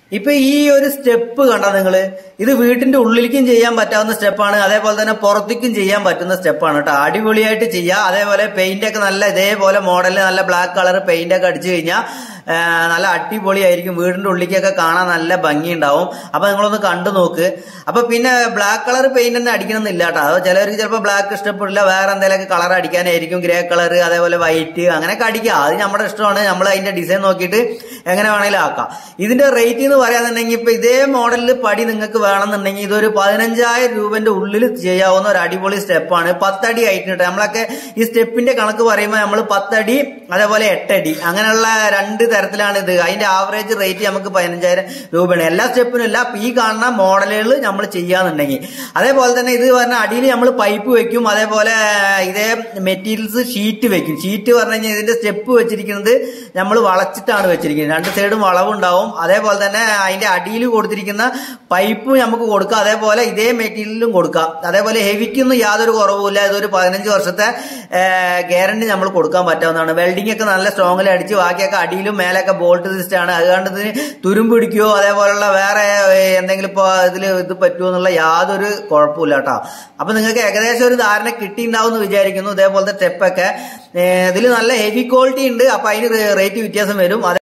ഇപ്പൊ ഈ ഒരു സ്റ്റെപ്പ് കണ്ടോ നിങ്ങള്, ഇത് വീട്ടിന്റെ ഉള്ളിലേക്കും ചെയ്യാൻ പറ്റാവുന്ന സ്റ്റെപ്പാണ്, അതേപോലെ തന്നെ പുറത്തേക്കും ചെയ്യാൻ പറ്റുന്ന സ്റ്റെപ്പാണ് കേട്ടോ. അടിപൊളിയായിട്ട് ചെയ്യാം. അതേപോലെ പെയിന്റ് ഒക്കെ നല്ല ഇതേപോലെ മോഡലിൽ നല്ല ബ്ലാക്ക് കളർ പെയിന്റ് ഒക്കെ അടിച്ചു കഴിഞ്ഞാൽ നല്ല അടിപൊളിയായിരിക്കും. വീടിന്റെ ഉള്ളിലേക്കൊക്കെ കാണാൻ നല്ല ഭംഗിയുണ്ടാവും. അപ്പൊ നിങ്ങളൊന്ന് കണ്ടു നോക്ക്. അപ്പൊ പിന്നെ ബ്ലാക്ക് കളർ പെയിന്റ് തന്നെ അടിക്കണമെന്നില്ല കേട്ടോ. അത് ചിലർക്ക് ചിലപ്പോൾ ബ്ലാക്ക് ഇഷ്ടപ്പെടില്ല, വേറെ എന്തെങ്കിലുമൊക്കെ കളർ അടിക്കാനായിരിക്കും, ഗ്രേ കളർ അതേപോലെ വൈറ്റ് അങ്ങനെയൊക്കെ അടിക്കാം. അത് നമ്മുടെ ഇഷ്ടമാണ്. നമ്മൾ അതിന്റെ ഡിസൈൻ നോക്കിയിട്ട് എങ്ങനെ വേണമെങ്കിലും ആക്കാം. ഇതിന്റെ റേറ്റ് എന്ന് പറയാന്നുണ്ടെങ്കിൽ ഇപ്പൊ ഇതേ മോഡലിൽ പടി നിങ്ങൾക്ക് വേണമെന്നുണ്ടെങ്കിൽ ഇതൊരു 15,000 രൂപന്റെ ഉള്ളിൽ ചെയ്യാവുന്ന ഒരു അടിപൊളി സ്റ്റെപ്പാണ്. 10 അടി ആയിട്ട് കേട്ടോ. നമ്മളൊക്കെ ഈ സ്റ്റെപ്പിന്റെ കണക്ക് പറയുമ്പോൾ നമ്മൾ 10 അടി അതേപോലെ 8 അടി അങ്ങനെയുള്ള 2 തരത്തിലാണ് ഇത്. അതിന്റെ ആവറേജ് റേറ്റ് നമുക്ക് 15,000 രൂപയാണ്. എല്ലാ സ്റ്റെപ്പിനും ഇല്ല, ഈ കാണുന്ന മോഡലുകൾ നമ്മൾ ചെയ്യാന്നുണ്ടെങ്കിൽ. അതേപോലെ തന്നെ ഇത് പറഞ്ഞാൽ അടിയിൽ നമ്മൾ പൈപ്പ് വെക്കും, അതേപോലെ ഇതേ മെറ്റീരിയൽസ് ഷീറ്റ് വെക്കും. ഷീറ്റ് പറഞ്ഞു കഴിഞ്ഞാൽ ഇതിന്റെ സ്റ്റെപ്പ് വെച്ചിരിക്കുന്നത് നമ്മൾ വളച്ചിട്ടാണ് വെച്ചിരിക്കുന്നത്. 2 സൈഡും വളവുണ്ടാവും. അതേപോലെ തന്നെ അതിന്റെ അടിയിൽ കൊടുത്തിരിക്കുന്ന പൈപ്പ് നമുക്ക് കൊടുക്കാം, അതേപോലെ ഇതേ മെറ്റീരിയലും കൊടുക്കാം. അതേപോലെ ഹെവിക്കൊന്നും യാതൊരു കുറവുമില്ല. ഇതൊരു 15 വർഷത്തെ ഗ്യാരണ്ടി നമ്മൾ കൊടുക്കാൻ പറ്റാവുന്നതാണ്. വെൽഡിംഗ് ഒക്കെ നല്ല സ്ട്രോങ്ങിൽ അടിച്ച് ബാക്കിയൊക്കെ അടിയിലും മേലൊക്കെ ബോൾട്ട് സിസ്റ്റം ആണ്. അതുകൊണ്ട് ഇതിന് തുരുമ്പ് പിടിക്കുകയോ അതേപോലുള്ള വേറെ എന്തെങ്കിലും ഇപ്പൊ ഇത് പറ്റുമോ എന്നുള്ള യാതൊരു കുഴപ്പമില്ല കേട്ടോ. അപ്പൊ നിങ്ങൾക്ക് ഏകദേശം ഒരു ധാരണ കിട്ടിയിട്ടുണ്ടാവും എന്ന് വിചാരിക്കുന്നു. ഇതേപോലത്തെ സ്റ്റെപ്പൊക്കെ ഇതിൽ നല്ല ഹെവി ക്വാളിറ്റി ഉണ്ട്. അപ്പൊ അതിന് റേറ്റ് വ്യത്യാസം വരും.